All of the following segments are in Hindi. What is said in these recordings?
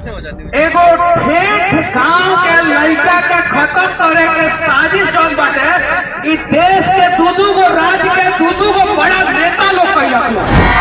एगो ठेठ गांव के लड़का के खत्म करे के साजिश जौन बाटे इ देश के दू गो राज्य के दू गो बड़ा नेता लोग कैलक।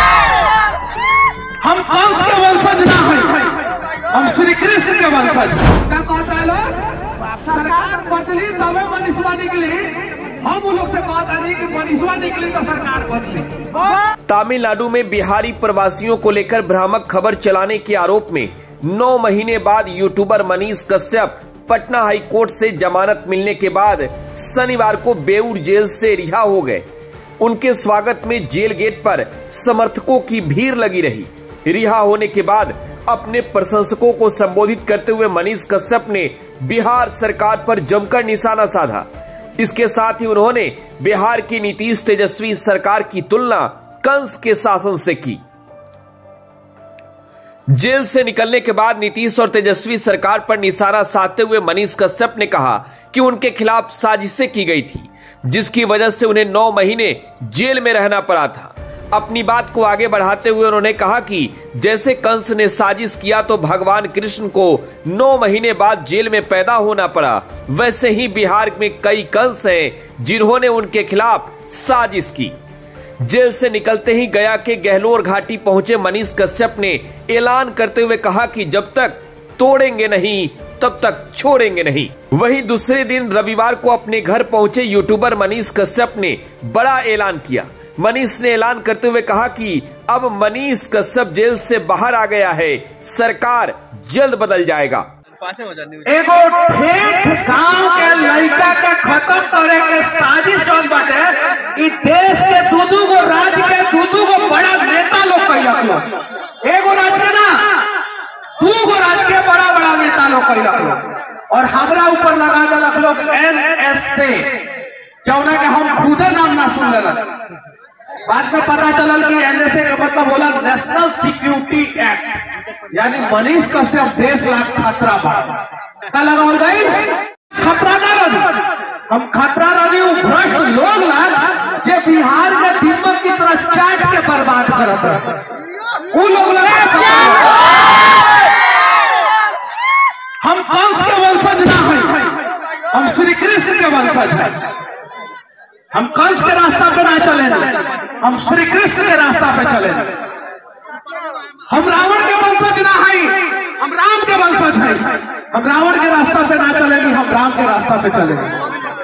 हम कंस के वंशज ना है, हम श्री कृष्ण के वंशज। क्या कहता है लोग? सरकार बदली तबे मनीषवा निकली। हम उन लोग से कहता नहीं कि मनीषवा निकली तो सरकार बदली। तमिलनाडु में बिहारी प्रवासियों को लेकर भ्रामक खबर चलाने के आरोप में 9 महीने बाद YouTuber Manish Kashyap Patna high court से जमानत मिलने के बाद शनिवार को बेऊर जेल से रिहा हो गए। उनके स्वागत में जेल गेट पर समर्थकों की भीड़ लगी रही। रिहा होने के बाद अपने प्रशंसकों को संबोधित करते हुए मनीष कश्यप ने बिहार सरकार पर जमकर निशाना साधा। इसके साथ ही उन्होंने बिहार की नीतीश तेजस्वी सरकार की तुलना कंस के शासन से की। जेल से निकलने के बाद नीतीश और तेजस्वी सरकार पर निशाना साधते हुए मनीष कश्यप ने कहा कि उनके खिलाफ साजिशें की गई थी, जिसकी वजह से उन्हें 9 महीने जेल में रहना पड़ा था। अपनी बात को आगे बढ़ाते हुए उन्होंने कहा कि जैसे कंस ने साजिश किया तो भगवान कृष्ण को 9 महीने बाद जेल में पैदा होना पड़ा, वैसे ही बिहार में कई कंस हैं जिन्होंने उनके खिलाफ साजिश की। जेल से निकलते ही गया के गहलोर घाटी पहुंचे मनीष कश्यप ने ऐलान करते हुए कहा कि जब तक तोड़ेंगे नहीं तब तक छोड़ेंगे नहीं। वहीं दूसरे दिन रविवार को अपने घर पहुंचे यूट्यूबर मनीष कश्यप ने बड़ा ऐलान किया। मनीष ने ऐलान करते हुए कहा कि अब मनीष कश्यप जेल से बाहर आ गया है, सरकार जल्द बदल जाएगा। एगो ठेठ गांव के लड़का के खत्म करे के साजिश जौन बाटे इ देश के दू गो राज्य के दू गो बड़ा नेता लोग कैलक। एगो राज्य के ना 2 गो राज्य के बड़ा बड़ा नेता लोग कैलक और हमरा ऊपर लगा देलक लोग NSA, जौना के हम खुदे नाम ना सुन लेलक। बाद में पता चलल कि NSA का मतलब होला नेशनल सिक्योरिटी एक्ट, यानी मनीष कश्यप देश ला खतरा बा। का लगावल गई? खतरा ना रही, हम खतरा रही भ्रष्ट लोग ला जे बिहार के दीमक की तरह चाट के बर्बाद करत रहे। वो लोग हम कंस के वंशज ना है, हम श्री कृष्ण के वंशज है। हम कंस के रास्ता पे ना चले, हम श्री कृष्ण के रास्ता पे चले। हम रावण के वंशज ना है, हम राम के वंशज है। हम रावण के रास्ता पे ना चलेंगे, हम राम के रास्ता पे चलेंगे।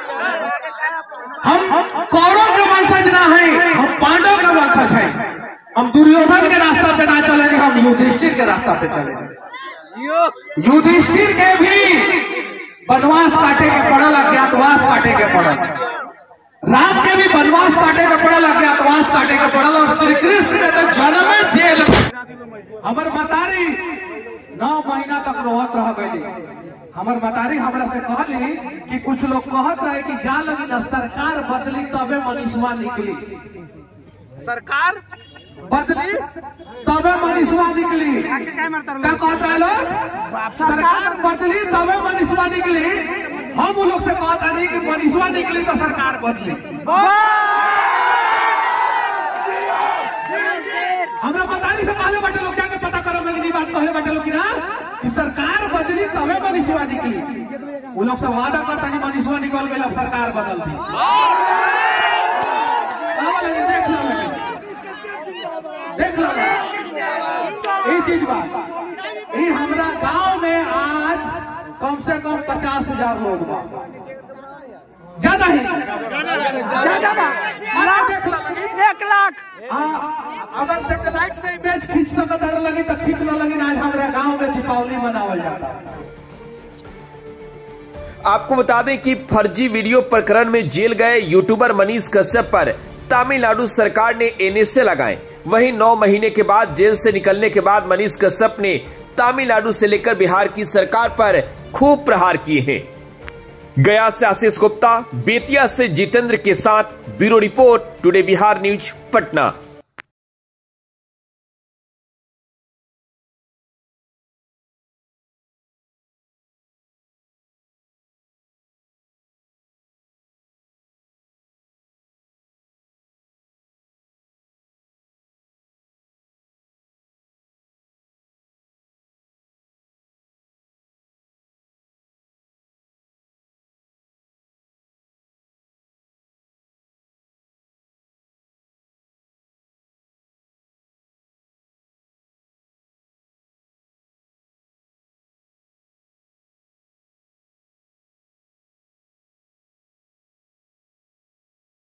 हम कौरव के वंशज ना है, हम पांडव के वंशज है। हम दुर्योधन के रास्ता पे ना चलेंगे, हम युधिष्ठिर के रास्ता पे चलेंगे। युधिष्ठिर के भी वनवास काटे के पड़ल, अज्ञातवास काटे के पड़ल। राम के भी वनवास काटे के पड़ल, अज्ञातवास काटे के पड़ल। और श्री कृष्ण के तो जन्म में जेल। हमर मतारी 9 महीना तक रोहत रह गई। हमर मतारी हमरा से कहली कि कुछ लोग कहत रहे कि जा लगी ना सरकार बदली तबे मनीषवा निकली, सरकार बदली तबे मनीषवा निकली। क्या कहता है लोग? सरकार बदली तबे मनीषवा निकली। हम उन लोग से कहता नहीं कि मनीषवा निकली तो सरकार बदली। हमरा बताने से कहले बाटे लोग, जाके पता करो लेकिन ये बात कहले बाटे लोग कि ना कि सरकार बदली तबे मनीषवा निकली। वो लोग से वादा करता कि मनीषवा निकल गई, अब सरकार बदल दी। देख लो ये चीज बात। ये हमरा गांव में आज कम से कम 50,000 लोग बा, ज्यादा ही ज्यादा बा। 1 लाख अगर सैटेलाइट से इमेज खींच सकत लगी तो खींच लो, लेकिन आज हमारे गांव में दीपावली मनावल जाता। आपको बता दें कि फर्जी वीडियो प्रकरण में जेल गए यूट्यूबर मनीष कश्यप पर तमिलनाडु सरकार ने NSA लगाए। वहीं 9 महीने के बाद जेल से निकलने के बाद मनीष कश्यप ने तमिलनाडु से लेकर बिहार की सरकार पर खूब प्रहार किए हैं। गया से आशीष गुप्ता, बेतिया से जितेंद्र के साथ bureau report, today Bihar news, Patna.